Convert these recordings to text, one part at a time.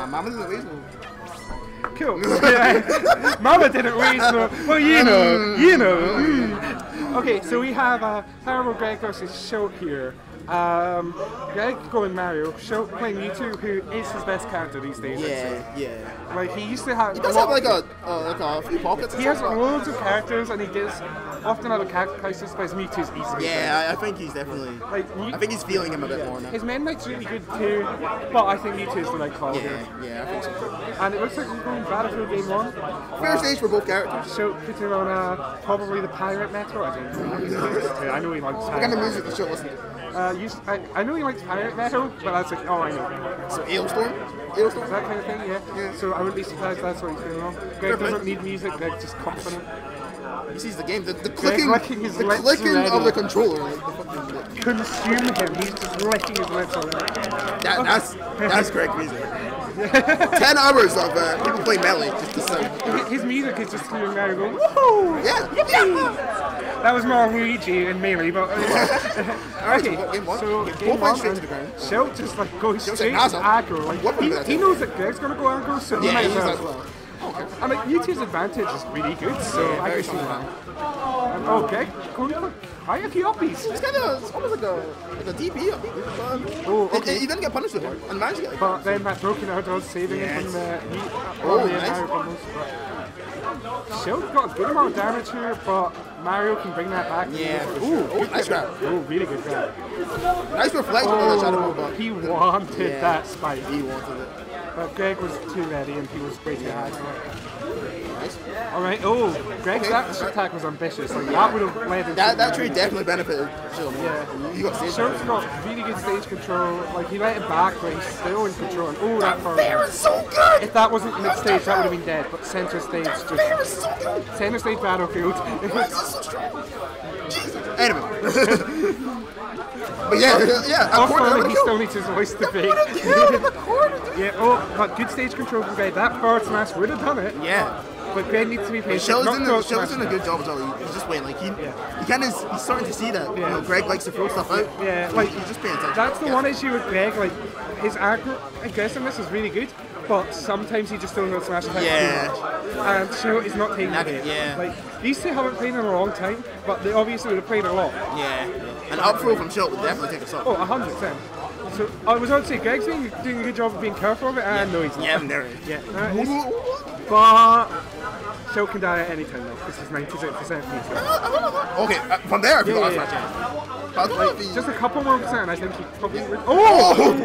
Nah, Mama didn't waste no. Cool. Mama didn't waste no. Well, you know. Okay, so we have ParableGreg versus Schilt here. Greg going Mario, Schilt playing Mewtwo, who is his best character these days. Yeah. Like he used to have. He does have like a few pockets. He has loads of characters, and he does often have a character crisis, but his Mewtwo is easily. Yeah, I think he's definitely. Like, I think he's feeling him a bit more now. His Mend Knight's really good too, but I think Mewtwo is the right call here. Yeah, I think so too. And it looks like we're going Battlefield Game 1. Fair stage for both characters. Schilt putting on probably the pirate metal. I don't know. I know he likes. What kind of music does Schilt listen to? I know he likes pirate metal, but that's like all I know. So Ailstorm? That kind of thing, yeah. So I wouldn't be surprised that's what he's doing wrong. Greg doesn't need music, Greg's just confident. He sees the game, the clicking of the controller. Like, consume him, he's just licking his lips already. That's Greg music. 10 hours of people playing Melee just to sound. His music is just hearing Mario go, woohoo! Yeah. That was more Luigi and Melee, but okay. Game one. So game one, Schilt just like goes straight to aggro. Like, he knows that Greg's gonna go aggro, so he might as well. Okay. I mean, Mewtwo's advantage is really good, so I can see that. Oh, Greg going for quite a few uppies. It's almost like a DP up. He didn't get punished with it, and managed to get it. But then that broken out was saving him from the nice. Schilt got a good amount of damage here, but Mario can bring that back. Yeah. Nice grab. Really good grab. Nice reflection on the shadow move, but he wanted that spike. He wanted it. But Greg was too ready and he was way too high. Nice. Alright, Greg's attack was ambitious. Like, that would have led him that trade definitely benefited Schilt. Yeah. Schilt's got really good stage control. Like, he let it back, but he's still in control. And that fair is so good! If that wasn't mid-stage, that would have been dead. But center stage just... Fair is so good! Center stage battlefield. Why is this so strong? Jesus. Anyway. But he still needs his voice to fake. But good stage control from Greg. That forward smash would have done it. Yeah. But Greg needs to be patient. Schilt's doing a good job as well. He's just waiting. Like he's starting to see that Greg likes to throw stuff out. Yeah, like he's just paying attention. That's the one issue with Greg. Like his aggressiveness is really good, but sometimes he just throws out smash attacks too much. And Schilt is not taking it. Yeah. Like these two haven't played in a long time, but they obviously would have played a lot. Yeah. An up throw from Schilt would definitely take us up. Oh, 100%. So I was about to say Greg's doing a good job of being careful of it, and no, he's not. Yeah, there it is. But Schilt can die at any time though. This is 96% meter. Okay, from there I feel like just a couple more percent, I think he probably would. Oh!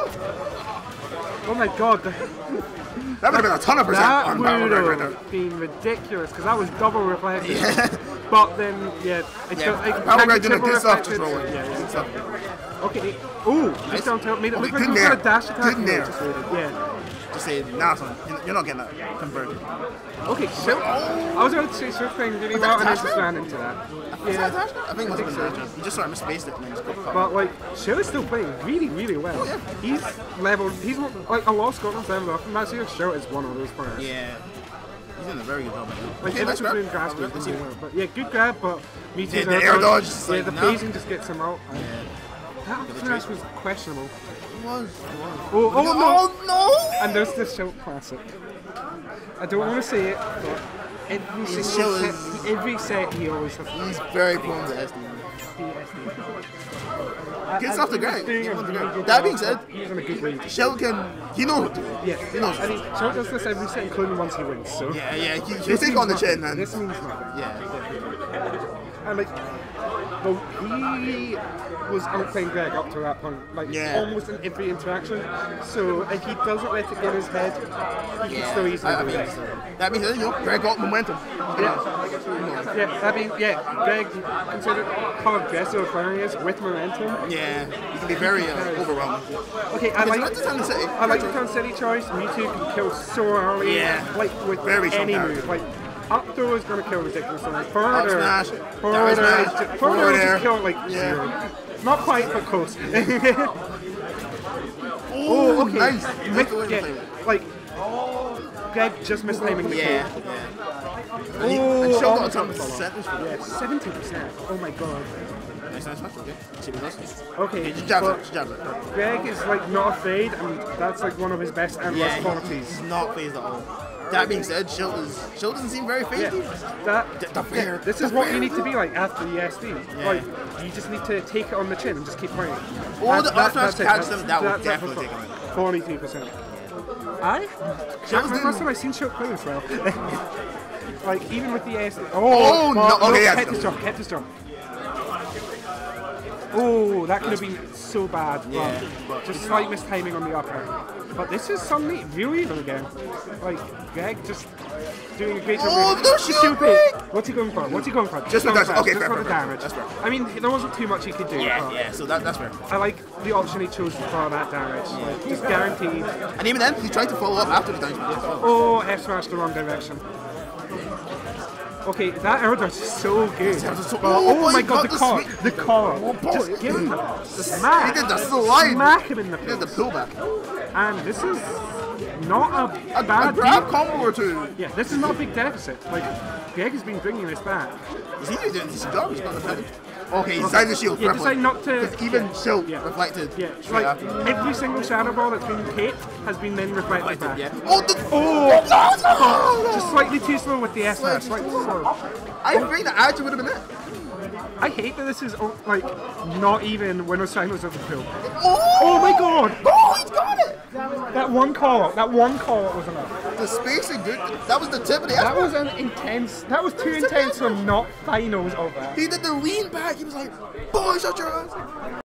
Oh my god. That would have been a ton of percent. That would have been ridiculous because that was double reflection. But then, ParableGreg did a good stuff just rolling. Okay. Ooh, just down tilt. Made it look like he was going to dash attack. Just say, nah, son, you're not getting that converted. Okay, Schilt. I was about to say Schilt playing really well and I just ran into that. I think it was so. You just sort of misspaced it and then just got caught. But like, Schilt is still playing really, really well. He's leveled, like a lot of Scotland's leveled up, and that's here Schilt is one of those players. Yeah. He's doing a very good job. Like, let's grab. But yeah, good grab, but Mewtwo's the air dodge. The phasing just gets him out. That flash was questionable. It was. Oh no! And there's the Schilt classic. I don't want to say it, but every set he always has. He's very prone to SD. Good stuff to Greg. That being said, Schilt he knows what to do. Yeah, he knows. And Schilt does this every set, including once he wins. So he'll take on the chin, man. This means nothing. Yeah. And like, well, he was outplaying Greg up to that point, like almost in every interaction. So if he doesn't let it get in his head, he can still easily do it. That means Greg got momentum. Greg considered how aggressive a player he is with momentum. Yeah, he can be very overwhelming. Okay, I like the Town City choice. Mewtwo can kill so early, like with any move. Like, up throw is going to kill ridiculously. Forward air just kill like zero. Not quite, but close. Oh, okay. Nice. Like, Greg just missed timing the kill. And Schilt got a ton of percentage for 70%. Oh my god. Nice smash, okay. See what he does. Okay, Just jabs but it, just jabs it. Greg is like not afraid, and that's like one of his best and worst qualities. He's not phased at all. That being said, Schilt doesn't seem very phased. This is what you need to be like after the SD. Like, you just need to take it on the chin and just keep playing. Oh, the up smash catch them, that would definitely take him out. 42%. Last time I seen Schilt play this well. Like, even with the SD. Oh, no, okay, yeah. Kept his jump. Oh, that could have been so bad. But just slight mistiming on the upper. But this is suddenly real even again. Like, Greg just doing a great job. Oh, no shield break! What's he going for? Just for the okay, just for the fair. damage. That's fair. I mean, there wasn't too much he could do. So that's fair. I like the option he chose for that damage. Like, just guaranteed. And even then, he tried to follow up after the damage. Oh, F smash the wrong direction. Okay, that air dodge is so good. Oh my god, the car. Just give him the smack. He did the slide. Smack him in the face. He did the pullback. And this is not a bad grab combo or two. Yeah, this is not a big deficit. Like, Greg has been bringing this back. He's easily doing this job. He's not defending. Okay, he decided to shield. Yeah, decided not to. Even Schilt reflected. Yeah, like every single shadow ball that's been hit has been then reflected back. Yeah. Just slightly too slow with the S smash. Slightly too slow. I agree that actually would have been it. I hate that this is like not even winners finals of the pool. Oh my god! Oh, he's got it! That one call out was enough. The spacing, dude. That was the tip of the That was an intense. That was too intense for not finals of that. He did the lean back. He was like, boy, shut your ass.